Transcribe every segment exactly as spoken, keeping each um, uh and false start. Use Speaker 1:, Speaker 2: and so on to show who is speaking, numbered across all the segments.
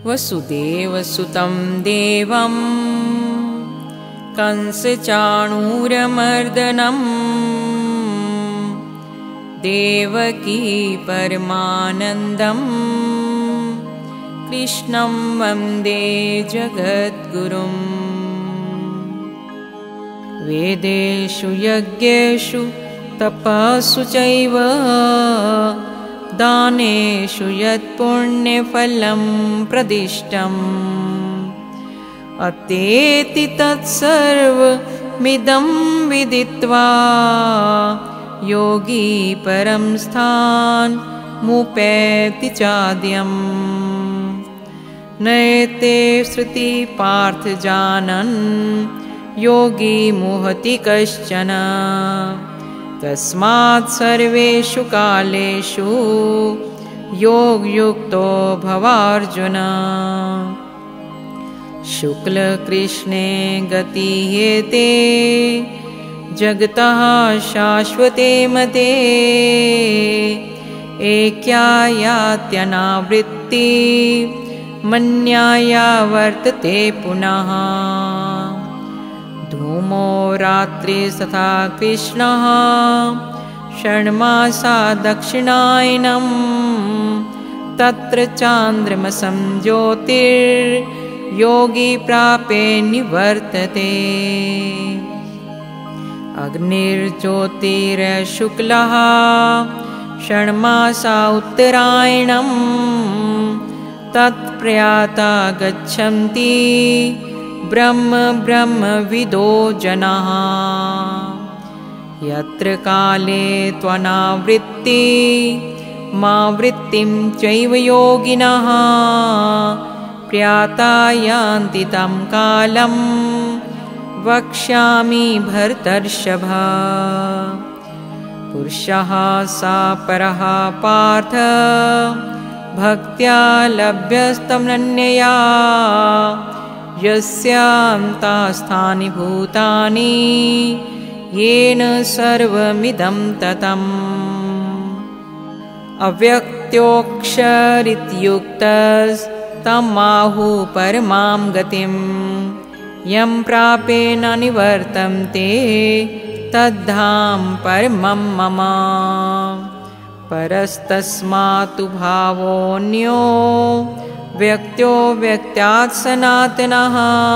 Speaker 1: वसुदेवसुतं देवं कंसचाणूरमर्दनं देवकी परमानन्दं कृष्णं वन्दे जगद्गुरुम्। वेदेषु यज्ञेषु तपस्सु चैव दानेषु यत्पुण्यफलं प्रदिष्टम् अतेति तत्सर्वमिदं विदित्वा योगी परं स्थानमुपैति चाद्यम्। नैते श्रुति पार्थ जानन् योगी मुहति कश्चन तस्मात् सर्वेषु कालेषु योगयुक्तो भवार्जुन। शुक्लकृष्णे गतिहेते जगतः शाश्वते मते एक्यायात्यनावृत्ति मन्याया वर्तते पुनः। धूमो रात्रिस्तथा कृष्णः षण्मासा दक्षिणायनं तत्र चान्द्रमसं ज्योतिर्योगी प्रापे निवर्तते। अग्निर्ज्योतिर्शुक्लः षण्मासा उत्तरायणं तत्प्रयाता गच्छन्ति ब्रह्म ब्रह्मविदो जनाः। यत्र काले त्वनावृत्ति मावृत्तिं चैव योगिनः प्रयाता यान्ति तं कालं वक्ष्यामि भरतर्षभ। पुरुषः सा परः पार्थ भक्त्या लभ्यस्तमनन्यया यस्यान्तास्थानि भूतानि येन सर्वमिदं ततम्। अव्यक्त्योऽक्षरित्युक्तस्तमाहु परमां गतिं यं प्रापे न निवर्तन्ते तद्धाम परमं मम। परस्तस्मात् भावोऽन्यो व्यक्त्यो व्यक्त्यात् सनातनः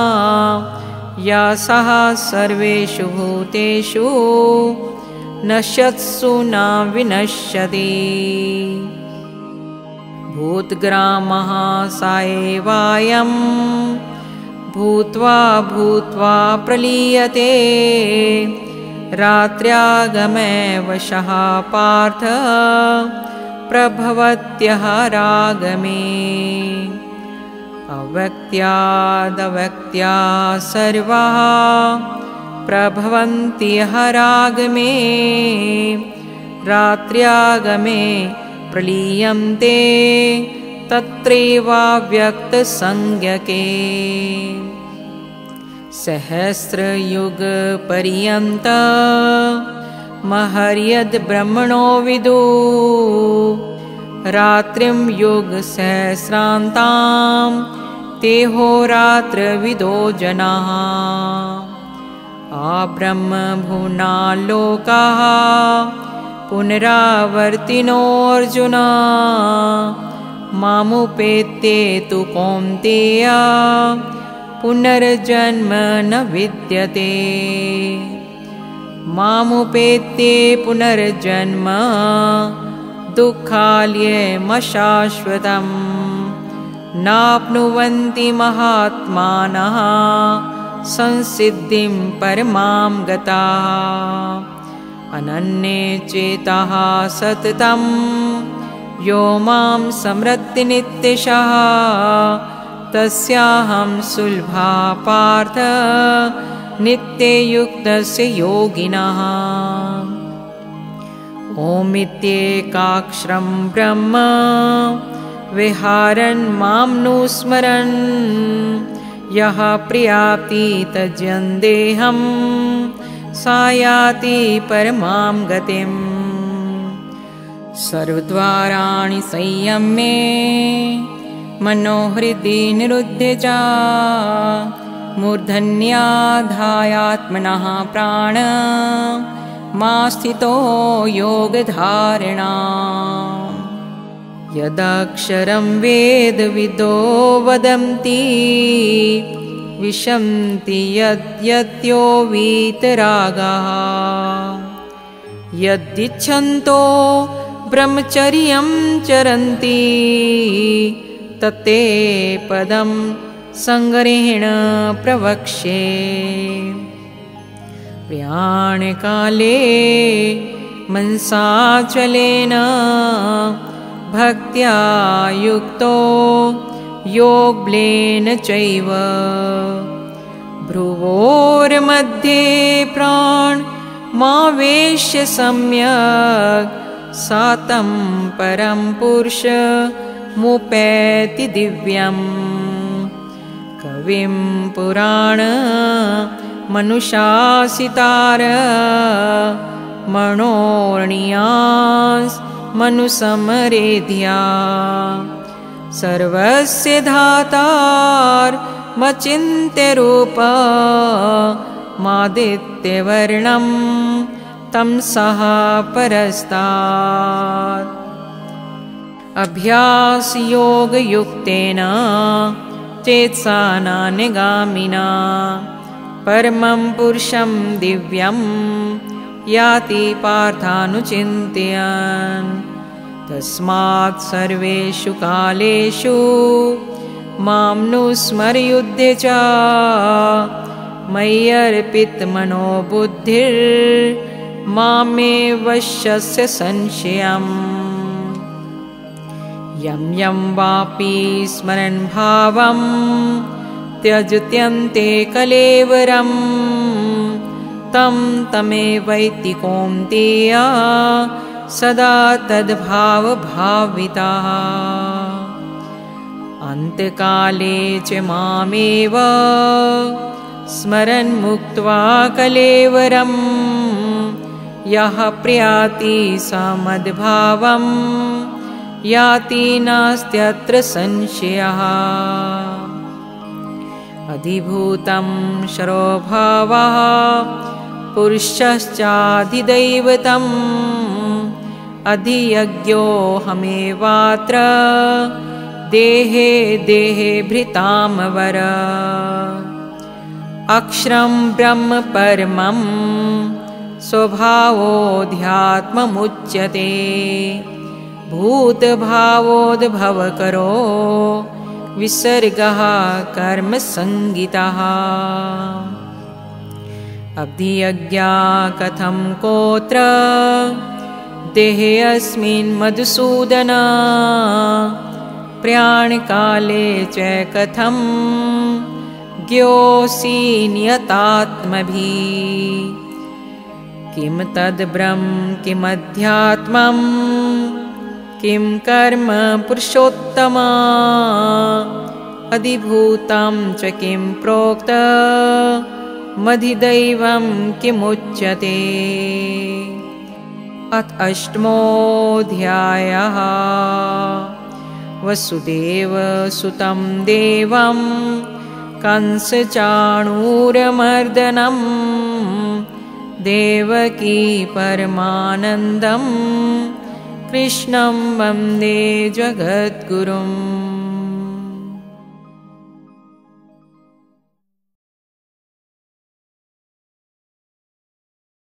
Speaker 1: यः सर्वेषु भूतेषु नश्यत्सु न विनश्यति। भूतग्रामः स एवायं भूत्वा भूत्वा प्रलीयते रात्र्यागमे वशः पार्थ प्रभवत्यः रागमे। अव्यक्त्यादव्यक्त्या सर्वाः प्रभवन्ति यः रागमे रात्र्यागमे प्रलीयन्ते तत्रैवाव्यक्तसंज्ञके। सहस्रयुगपर्यन्त महर्यद् ब्रह्मणो विदु रात्रिं युगसहस्रान्तां तेहोरात्रविदो जनाः। आब्रह्मभुवना लोकाः पुनरावर्तिनोऽर्जुन मामुपेत्ये तु कौन्तेय पुनर्जन्म न विद्यते। मामुपेत्ये पुनर्जन्म दुःखालयमशाश्वतम् नाप्नुवन्ति महात्मानः संसिद्धिं परमां गताः। अनन्ये चेताः सततं यो मां स्मरति नित्यशः तस्याहं सुलभा पार्थ नित्ययुक्तस्य योगिनः। ओमित्येकाक्षरं ब्रह्म विहारन् मां नुस्मरन् यः प्रयाति तज्जन्देहं सा याति परमां गतिम्। सर्वद्वाराणि संयम्य मनोहृदि निरुध्य च मूर्धन्याधायात्मनः प्राण मा स्थितो योगधारणा यदक्षरं वेदविदो वदन्ति विशन्ति यद्यत्यो वीतरागाः यदिच्छन्तो ब्रह्मचर्यं चरन्ति तत्ते पदं संग्रहेण प्रवक्ष्ये प्रयाणकाले मनसाचलेन भक्त्या युक्तो योगबलेन चैव भ्रुवोर्मध्ये प्राणमावेश्य सम्यक् सातं परं पुरुषमुपैति दिव्यम् कविं पुराण मनुशासितार मनोर्णियास् मनुसमरेध्या सर्वस्य धातार मचिन्त्य रूप मादित्यवर्णं तमसः परस्तात् अभ्यासयोगयुक्तेन चेतसा नान्यगामिना परमं पुरुषं दिव्यं याति पार्थानुचिन्तयन् तस्मात् सर्वेषु कालेषु मां नुस्मरयुध्य च मय्यर्पितमनो बुद्धिर्मामे वश्यस्य संशयम् यं यं वापि स्मरन् भावं त्यजत्यन्ते कलेवरं तं तमेवैति कौन्तेय सदा तद्भावभाविताः अन्त्यकाले च मामेव स्मरन् मुक्त्वा कलेवरं यः प्रयाति स मद्भावं याति नास्त्यत्र संशयः अधिभूतं शरोभावः पुरुषश्चाधिदैवतम् अधियज्ञोऽहमेवात्र देहे देहे भृतामवर अक्षरं ब्रह्म परमं स्वभावोऽध्यात्ममुच्यते भूतभावोद्भवकरो विसर्गः कर्मसंगितः अब्धियज्ञा कथं कोत्र देहे अस्मिन् मधुसूदन प्रयाणकाले च कथं ज्ञोऽसि नियतात्मभिः किं तद्ब्रह्म किमध्यात्मं किं कर्म पुरुषोत्तमा अधिभूतं च किं प्रोक्त मधिदैवं किमुच्यते अथ अष्टमोऽध्यायः वसुदेवसुतं देवं कंसचाणूरमर्दनं देवकी परमानन्दं कृष्णं वन्दे जगद्गुरुम्।